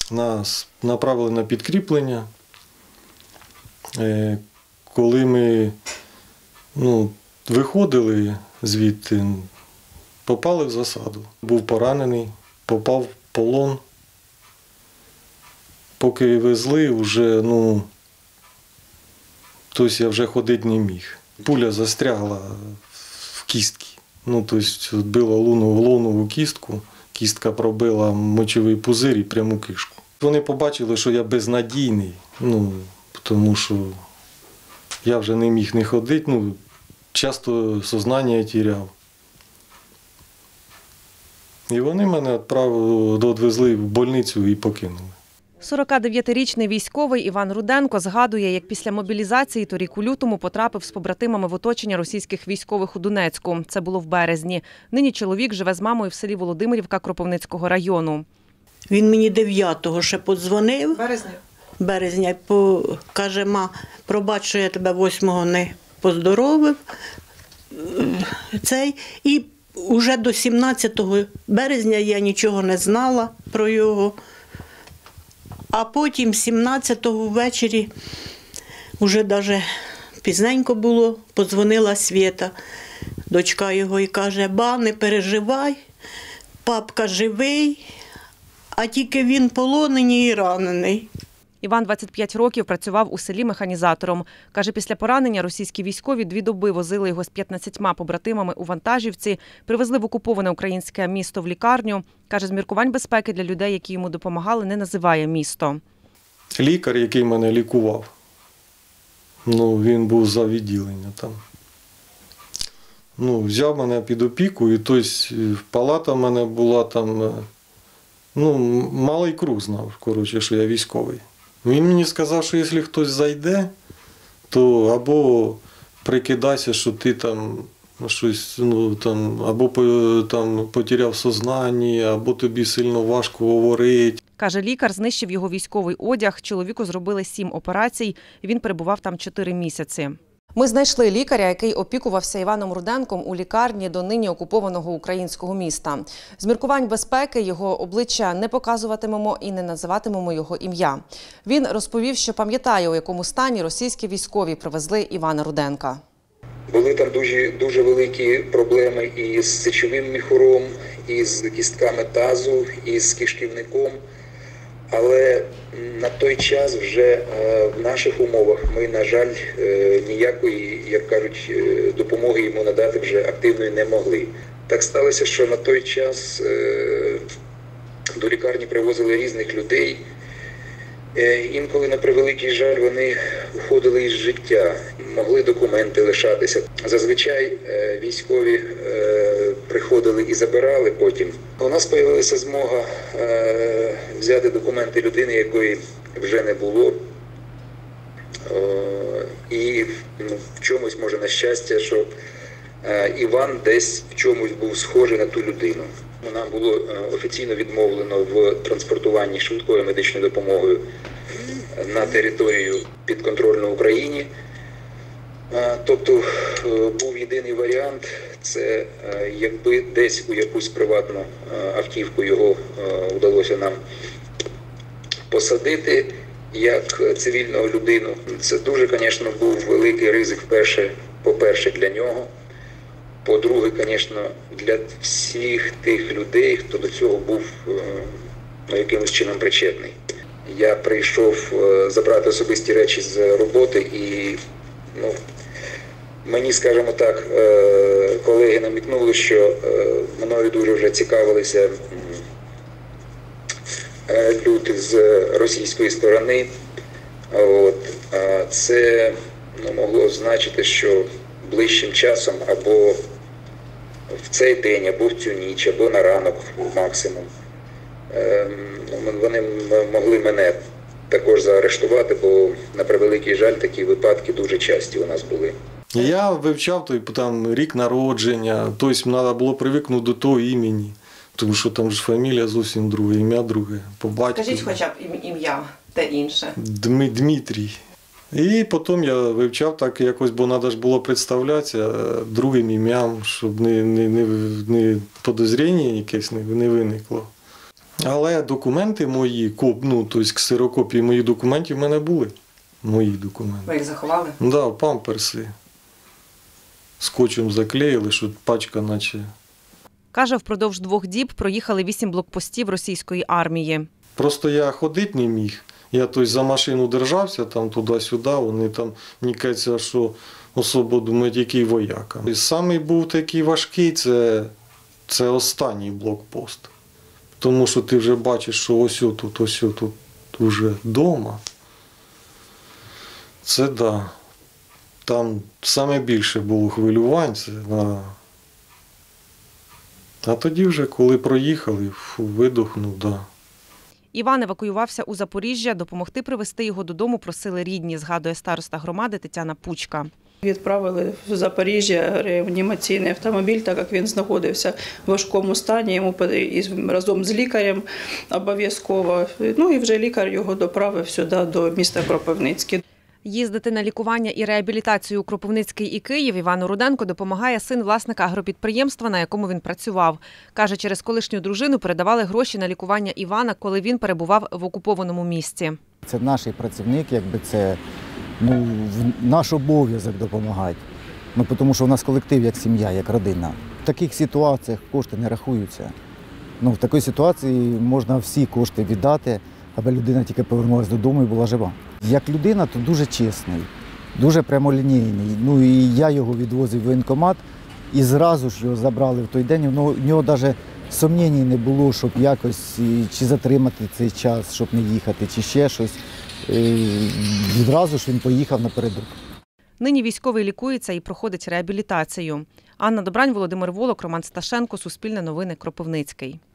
Нас направили на підкріплення. Коли ми виходили звідти, попали в засаду. Був поранений, попав в полон. Поки везли, тобто я вже ходити не міг. Пуля застрягла в кістці. Тобто відбила головну кістку, кістка пробила мочовий пузир і пряму кишку. Вони побачили, що я безнадійний, тому що я вже не міг не ходити, часто сознання тіряв. І вони мене відвезли в больницю і покинули. 49-річний військовий Іван Руденко згадує, як після мобілізації торік у лютому потрапив з побратимами в оточення російських військових у Донецьку. Це було в березні. Нині чоловік живе з мамою в селі Володимирівка Кропивницького району. Він мені 9-го ще подзвонив. Березня. Каже, пробач, що я тебе 8-го не поздоровив. І вже до 17 березня я нічого не знала про його. А потім 17-го ввечері, вже навіть пізненько було, подзвонила Свєта, дочка його, і каже: ба, не переживай, папка живий, а тільки він полонений і ранений. Іван 25 років працював у селі механізатором. Каже, після поранення російські військові 2 доби возили його з 15 побратимами у вантажівці, привезли в окуповане українське місто в лікарню. Каже, з міркувань безпеки для людей, які йому допомагали, не називає місто. Лікар, який мене лікував, він був за відділення там. Взяв мене під опіку, і палата в мене була там, малий круг знав, що я військовий. Він мені сказав, що якщо хтось зайде, то або прикидайся, що ти там щось, або потеряв сознання, або тобі сильно важко говорити. Каже, лікар знищив його військовий одяг. Чоловіку зробили 7 операцій, і він перебував там 4 місяці. Ми знайшли лікаря, який опікувався Іваном Руденком у лікарні до нині окупованого українського міста. З міркувань безпеки його обличчя не показуватимемо і не називатимемо його ім'я. Він розповів, що пам'ятає, у якому стані російські військові привезли Івана Руденка. Були там дуже великі проблеми і з сечовим міхуром, і з кістками тазу, і з кишківником. Але на той час вже в наших умовах ми, на жаль, ніякої, як кажуть, допомоги йому надати вже активної не могли. Так сталося, що на той час до лікарні привозили різних людей. Інколи, на превеликий жаль, вони уходили із життя, могли документи лишатися. Зазвичай військові приходили і забирали потім. У нас з'явилася змога взяти документи людини, якої вже не було. І в чомусь, може, на щастя, що Іван десь в чомусь був схожий на ту людину. Нам було офіційно відмовлено в транспортуванні швидкою медичною допомогою на територію підконтрольну Україні. Тобто був єдиний варіант – це якби десь у якусь приватну автівку його вдалося нам посадити як цивільну людину. Це дуже, звісно, був великий ризик, по-перше, для нього. По-друге, звісно, для всіх тих людей, хто до цього був якимось чином причетний. Я прийшов забрати особисті речі з роботи і, мені, скажімо так, колеги намікнули, що мною дуже вже цікавилися люди з російської сторони. Це могло означати, що ближчим часом або в цей день, або в цю ніч, або на ранок максимум. Вони могли мене також заарештувати, бо, на превеликий жаль, такі випадки дуже часті у нас були. Я вивчав рік народження, тобто треба було привикнути до того імені, тому що там ж фамілія зовсім друга, ім'я друге, по батьку. Скажіть хоча б ім'я, те інше. Дмитрій. І потім я вивчав так якось, бо треба ж було представлятися другим ім'ям, щоб не подозріння якесь не виникло. Але документи мої, тобто ксерокопії моїх документів в мене були. Мої документи. Ви їх заховали? Да, памперси. Скотчем заклеїли, що пачка наче. Каже, впродовж 2 діб проїхали 8 блокпостів російської армії. Просто я ходити не міг. Я за машину держався там туди-сюди, вони там, мені кажеться, що особо думають, який вояка. І самий був такий важкий, це останній блокпост. Тому що ти вже бачиш, що ось тут вже вдома. Це да. Там саме більше було хвилювань. А тоді вже, коли проїхали, видохнув, да. Іван евакуювався у Запоріжжя. Допомогти привезти його додому просили рідні, згадує староста громади Тетяна Пучка. Відправили в Запоріжжя реанімаційний автомобіль, так як він знаходився в важкому стані, йому разом з лікарем обов'язково. І вже лікар його доправив сюди, до міста Кропивницьке. Їздити на лікування і реабілітацію у Кропивницький і Київ Івану Руденку допомагає син власника агропідприємства, на якому він працював. Каже, через колишню дружину передавали гроші на лікування Івана, коли він перебував в окупованому місті. Це наш працівник, це наш обов'язок допомагати. Тому що у нас колектив як сім'я, як родина. В таких ситуаціях кошти не рахуються. В такій ситуації можна всі кошти віддати, аби людина тільки повернулася додому і була жива. Як людина, то дуже чесний, дуже прямолінійний. І я його відвозив в воєнкомат і зразу ж його забрали в той день. У нього навіть сумнівів не було, щоб якось чи затримати цей час, щоб не їхати, чи ще щось. Відразу ж він поїхав напередок. Нині військовий лікується і проходить реабілітацію. Анна Добрань, Володимир Волок, Роман Сташенко, Суспільне новини, Кропивницький.